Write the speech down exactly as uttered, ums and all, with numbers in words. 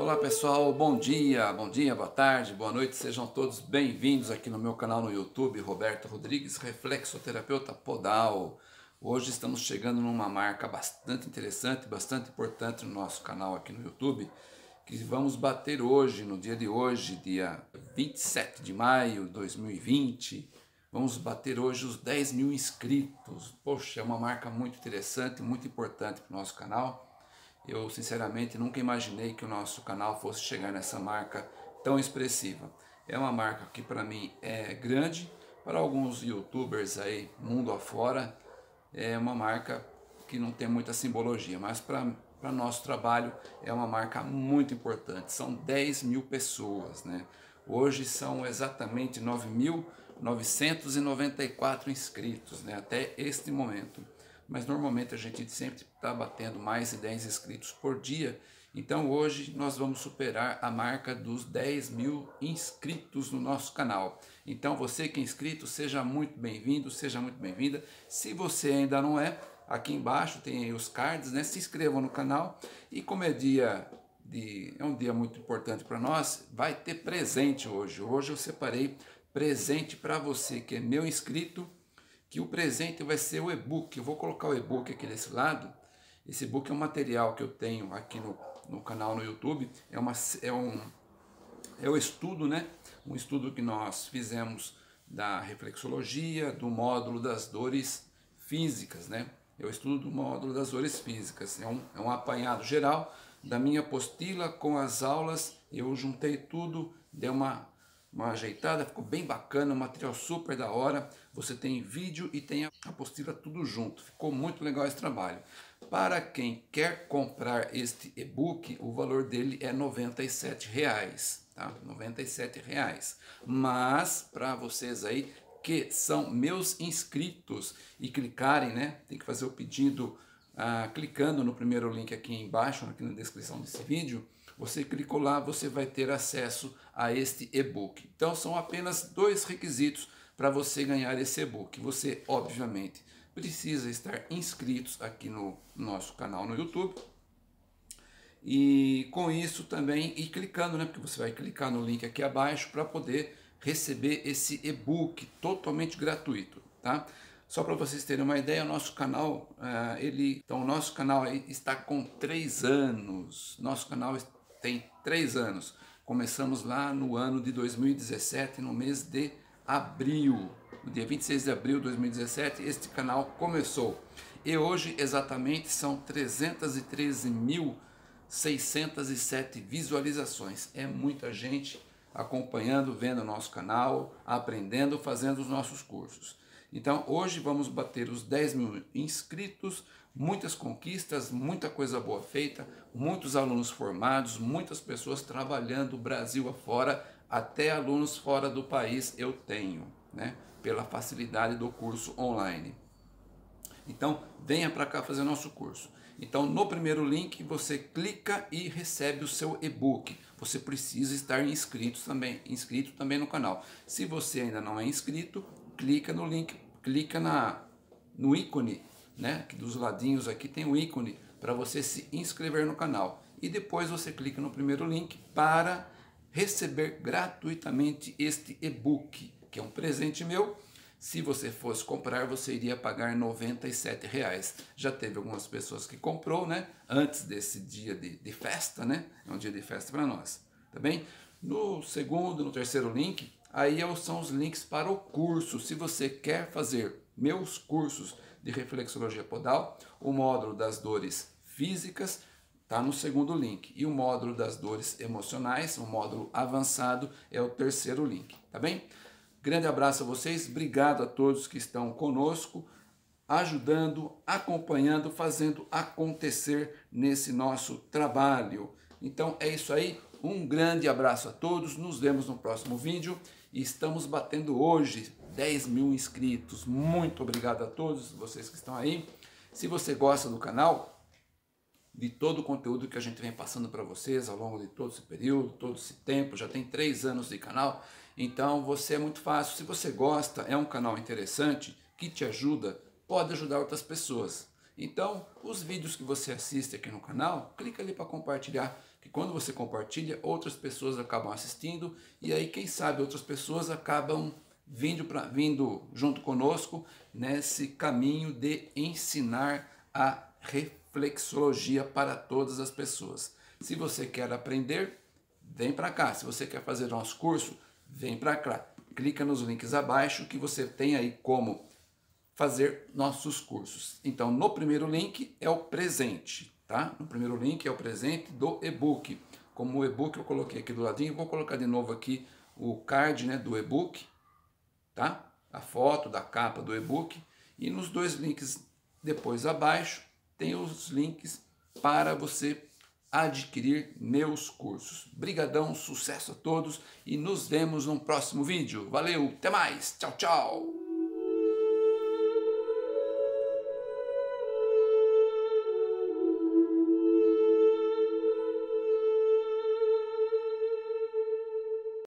Olá pessoal, bom dia, bom dia, boa tarde, boa noite, sejam todos bem-vindos aqui no meu canal no YouTube, Roberto Rodrigues, Reflexoterapeuta Podal. Hoje estamos chegando numa marca bastante interessante, bastante importante no nosso canal aqui no YouTube, que vamos bater hoje, no dia de hoje, dia vinte e sete de maio de dois mil e vinte, vamos bater hoje os dez mil inscritos. Poxa, é uma marca muito interessante, muito importante para o nosso canal. Eu sinceramente nunca imaginei que o nosso canal fosse chegar nessa marca tão expressiva. É uma marca que para mim é grande, para alguns youtubers aí mundo afora é uma marca que não tem muita simbologia, mas para para nosso trabalho é uma marca muito importante. São dez mil pessoas, né? Hoje são exatamente nove mil novecentos e noventa e quatro inscritos, né? Até este momento. Mas normalmente a gente sempre está batendo mais de dez inscritos por dia. Então hoje nós vamos superar a marca dos dez mil inscritos no nosso canal. Então você que é inscrito, seja muito bem-vindo, seja muito bem-vinda. Se você ainda não é, aqui embaixo tem aí os cards, né? Se inscrevam no canal. E como é dia de, é um dia muito importante para nós, vai ter presente hoje. Hoje eu separei presente para você que é meu inscrito, que o presente vai ser o e-book. Eu vou colocar o e-book aqui desse lado. Esse e-book é um material que eu tenho aqui no, no canal no YouTube. É, uma, é, um, é um estudo, né? Um estudo que nós fizemos da reflexologia, do módulo das dores físicas, né? É o estudo do módulo das dores físicas. É um, é um apanhado geral da minha apostila com as aulas. Eu juntei tudo, dei uma uma ajeitada, ficou bem bacana, um material super da hora. Você tem vídeo e tem a apostila tudo junto. Ficou muito legal esse trabalho. Para quem quer comprar este e-book, o valor dele é noventa e sete reais, tá? noventa e sete reais. Mas para vocês aí que são meus inscritos e clicarem, né? Tem que fazer o pedido ah, clicando no primeiro link aqui embaixo, aqui na descrição desse vídeo. Você clicou lá, você vai ter acesso a este e-book. Então são apenas dois requisitos para você ganhar esse e-book. Você, obviamente, precisa estar inscrito aqui no nosso canal no YouTube. E com isso também, e clicando, né? Porque você vai clicar no link aqui abaixo para poder receber esse e-book totalmente gratuito, tá? Só para vocês terem uma ideia, o nosso canal, uh, ele, então o nosso canal aí está com três anos. Nosso canal tem três anos. Começamos lá no ano de dois mil e dezessete, no mês de abril. No dia vinte e seis de abril de dois mil e dezessete, este canal começou. E hoje, exatamente, são trezentos e treze mil seiscentos e sete visualizações. É muita gente acompanhando, vendo o nosso canal, aprendendo, fazendo os nossos cursos. Então, hoje vamos bater os dez mil inscritos, muitas conquistas, muita coisa boa feita, muitos alunos formados, muitas pessoas trabalhando Brasil afora, até alunos fora do país eu tenho, né? Pela facilidade do curso online. Então, venha para cá fazer o nosso curso. Então, no primeiro link, você clica e recebe o seu e-book. Você precisa estar inscrito também, inscrito também no canal. Se você ainda não é inscrito, clica no link, clica na, no ícone, né? Que dos ladinhos aqui tem o ícone para você se inscrever no canal. E depois você clica no primeiro link para receber gratuitamente este e-book, que é um presente meu. Se você fosse comprar, você iria pagar noventa e sete reais. Já teve algumas pessoas que comprou, né? Antes desse dia de, de festa, né? É um dia de festa para nós, tá bem? No segundo, no terceiro link, aí são os links para o curso. Se você quer fazer meus cursos de reflexologia podal, o módulo das dores físicas está no segundo link. E o módulo das dores emocionais, o módulo avançado, é o terceiro link, tá bem? Grande abraço a vocês, obrigado a todos que estão conosco, ajudando, acompanhando, fazendo acontecer nesse nosso trabalho. Então é isso aí, um grande abraço a todos, nos vemos no próximo vídeo. E estamos batendo hoje dez mil inscritos, muito obrigado a todos vocês que estão aí. Se você gosta do canal, de todo o conteúdo que a gente vem passando para vocês ao longo de todo esse período, todo esse tempo, já tem três anos de canal, então você é muito fácil. Se você gosta, é um canal interessante, que te ajuda, pode ajudar outras pessoas. Então, os vídeos que você assiste aqui no canal, clica ali para compartilhar, que quando você compartilha, outras pessoas acabam assistindo e aí, quem sabe, outras pessoas acabam vindo, pra, vindo junto conosco nesse caminho de ensinar a reflexologia para todas as pessoas. Se você quer aprender, vem para cá. Se você quer fazer nosso curso, vem para cá. Clica nos links abaixo que você tem aí como fazer nossos cursos. Então, no primeiro link é o presente, tá? No primeiro link é o presente do e-book. Como o e-book eu coloquei aqui do ladinho, vou colocar de novo aqui o card, né, do e-book, tá? A foto da capa do e-book. E nos dois links depois abaixo tem os links para você adquirir meus cursos. Brigadão, sucesso a todos e nos vemos no próximo vídeo. Valeu, até mais, tchau, tchau!